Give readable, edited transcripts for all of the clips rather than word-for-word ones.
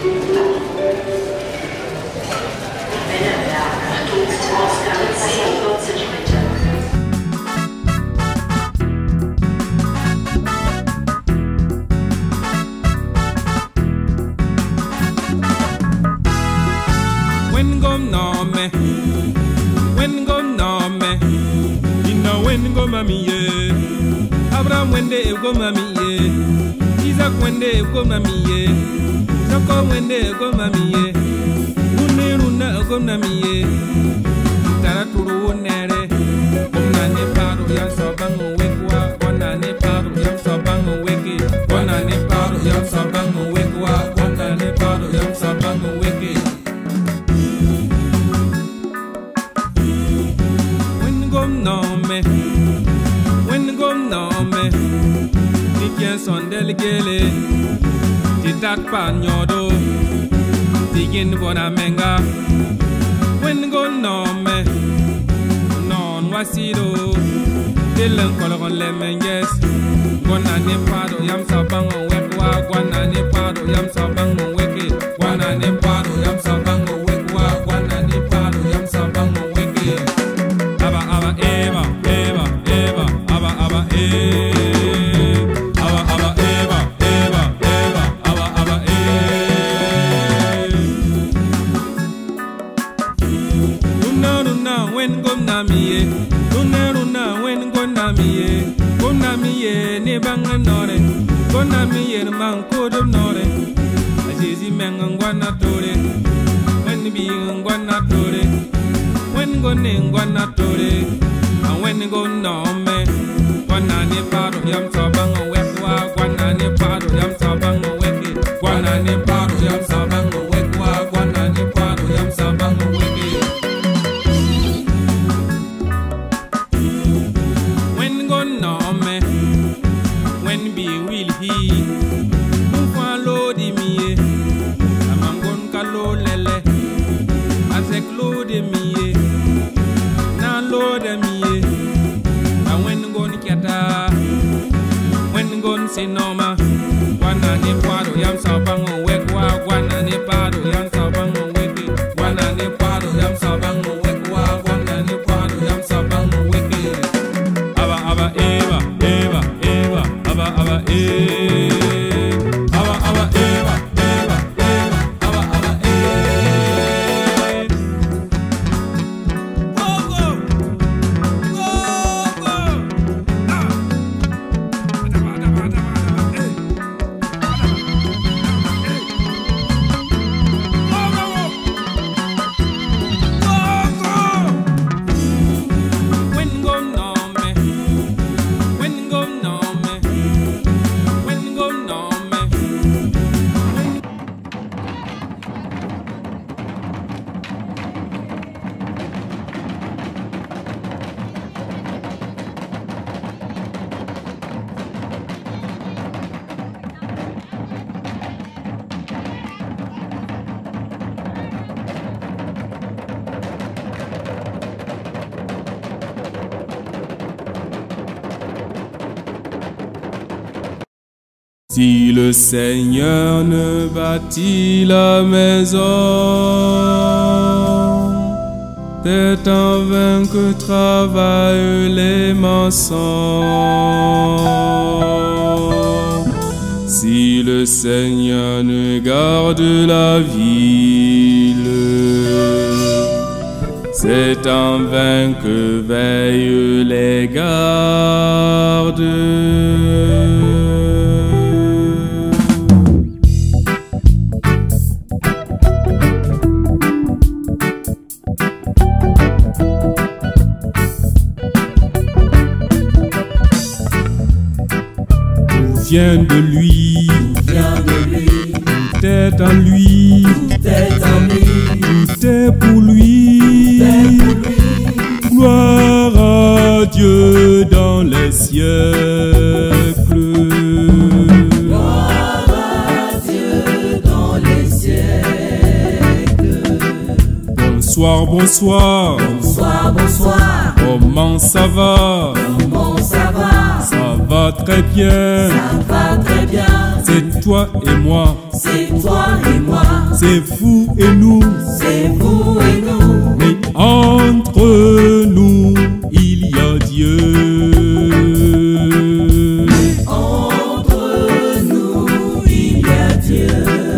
When go no me, when go no me, you know when go mami ye. Abraham when they go mami ye, Isaac when they go mami ye, Jacob when they go mami ye, Uniruna go mami ye. Taraturu nere, Ona ne paro yam sabango wekwa, Ona ne paro yam sabango weke, Ona ne paro yam sabango wekwa, Ona ne paro yam sabango weke. When go no me, ni kien son delegele, ti tak pa nyodo, ti gin bona menga. When go no me, non wasido, dilen kolon le menges, gwana ne pado yam sabango wekwa, gwana ne pado yam sabango weke, gwana ne pado yam sabango wekwa, gwana ne pado yam sabango weke. Aba aba eba. When go na mi when go na mi ne banga nore, go na mi man ko do nore, azizi men ngwana tore, when bi ngwana tore, when go ne ngwana tore, and when go no me, gwana ne paro yam sabango wekwa, gwana ne paro yam sabango weke, gwana ne paro yam sabango wekwa, gwana ne paro yam sabango weke. When be will he follow the me amangon kalo lele azek lo de me na lo de me and when gon kiata when gon sinoma wana ne paro yam sabango wekwa wana ne paro yam sabango weke wana ne paro yam sabango wekwa wana ne paro yam sabango weke aba aba eba aba aba Si le Seigneur ne bâtit la maison, c'est en vain que travaillent les maçons. Si le Seigneur ne garde la ville, c'est en vain que veillent les gardes. Vient de lui, tout est en lui, tout est pour lui. Gloire à Dieu dans les siècles. Gloire à Dieu dans les siècles. Bonsoir, bonsoir. Bonsoir, bonsoir. Comment ça va? Comment ça va? Ça va très bien. Ça va très bien. C'est toi et moi. C'est toi et moi. c'est vous et nous. C'est vous et nous. Mais entre nous, il y a Dieu. Entre nous, il y a Dieu.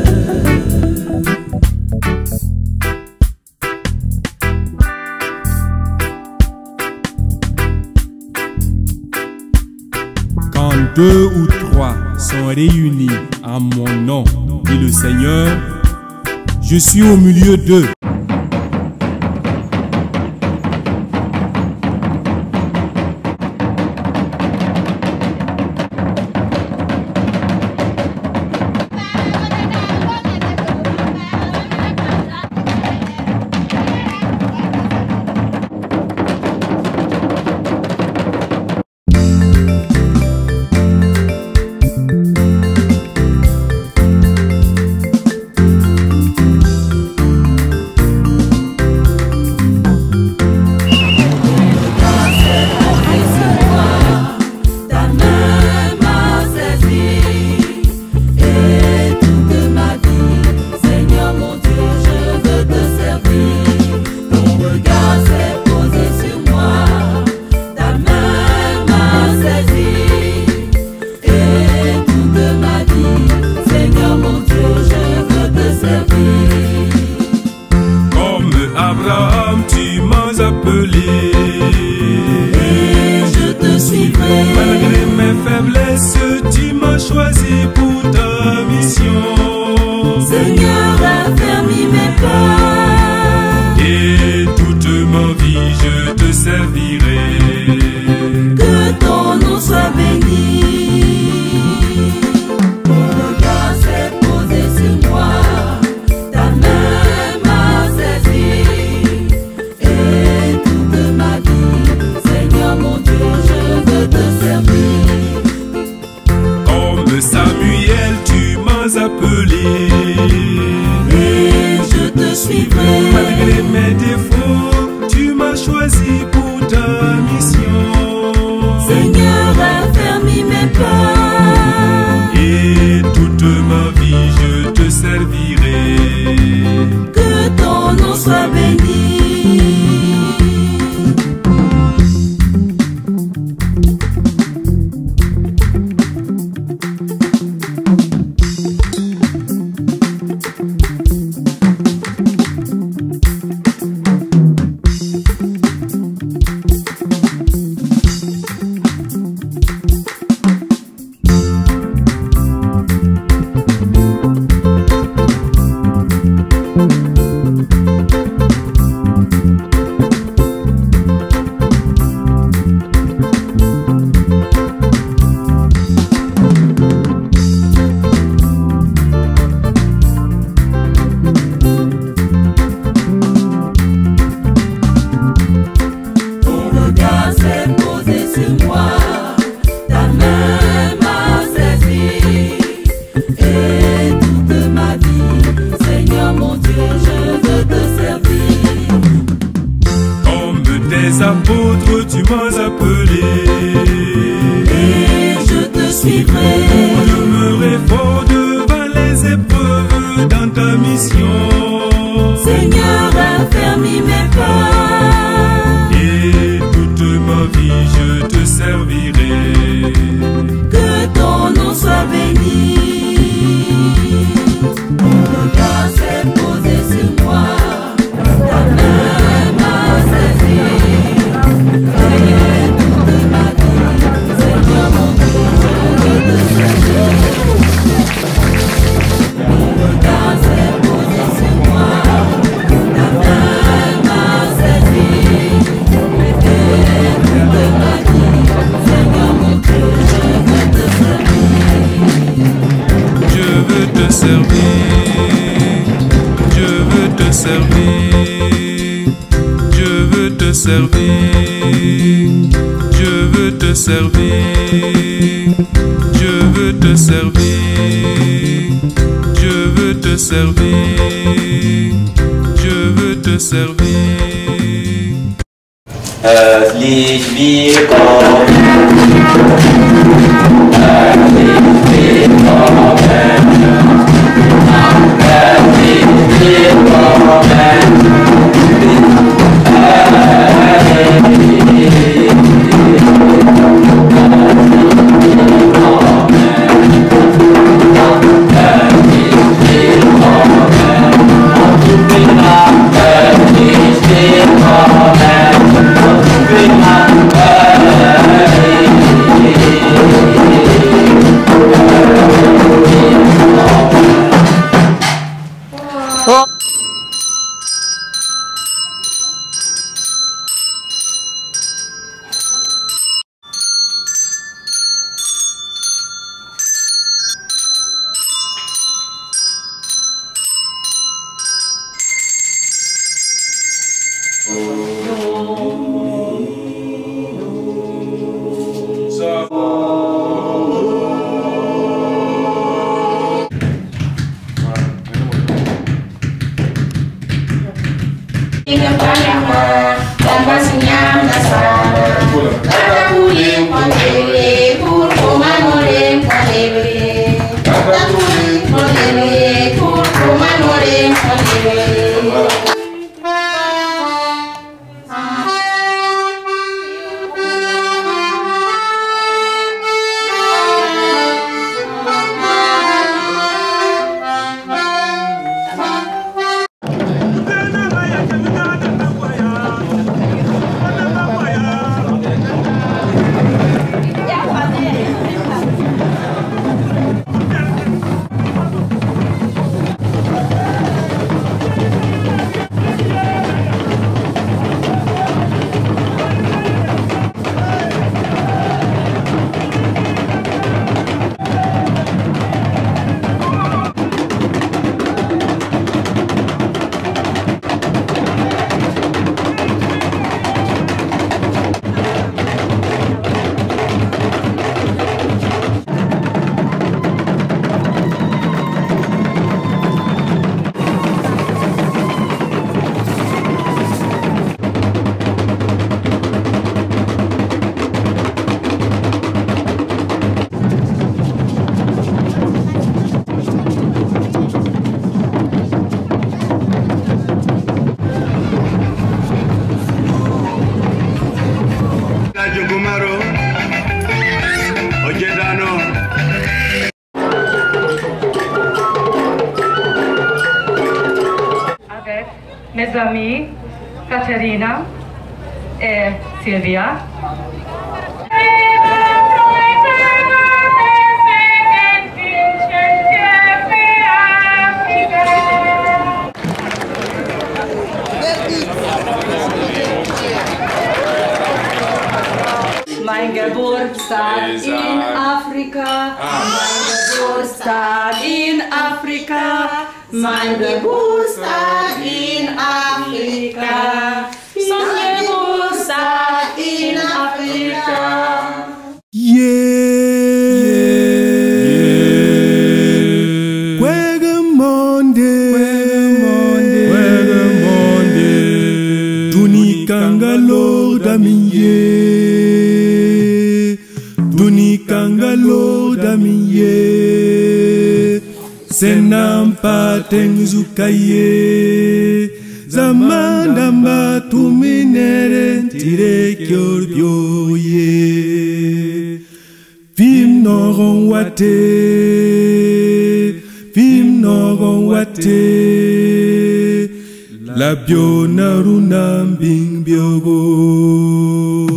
Quand deux ou trois sont réunis en mon nom, dit le Seigneur, je suis au milieu d'eux. Malgré mes faiblesses, tu m'as choisi pour ta mission. Seigneur, affermis mes pas. Et toute ma vie, je te servirai. Que ton nom soit béni. Ton regard s'est posé sur moi. Ta main m'a saisi. Et toute ma vie, Seigneur mon Dieu, je veux te servir. Comme Samuel, tu m'as appelé. Et je te suivrai. Malgré mes défauts, tu m'as choisi pour ta mission. Seigneur, affermis mes pas. Et toute ma vie, je te servirai. Que ton nom soit béni. Apôtres, tu m'as appelé. Et je te suivrai. Pour demeurer fort devant les épreuves dans ta mission. Seigneur, affermis mes pas. Et toute ma vie, je te servirai. Que ton nom soit béni. Ton regard s'est posé sur moi. Ta main m'a saisi. Je veux te servir, je veux te servir, je veux te servir, je veux te servir. Licht wie Mes amis Caterina et Silvia. Mein Geburtstag in Afrika, mein Geburtstag in Afrika, mein Geburtstag in Afrika, mein Geburtstag in Afrika. Kangalo damiye senampa tenzukaye zamanda mbatuminere tire kyorbyoye vim noron wate la biona runambing biogo